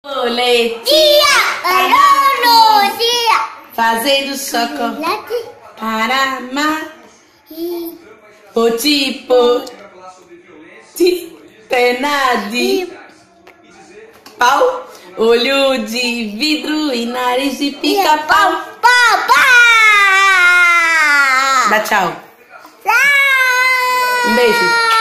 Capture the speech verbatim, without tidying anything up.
Tia, parou dia, fazendo chocolate para amar. Poti, poti, pena de pau, olho de vidro e nariz de pica-pau. pau, pau. Dá tchau. Tchau. Um beijo.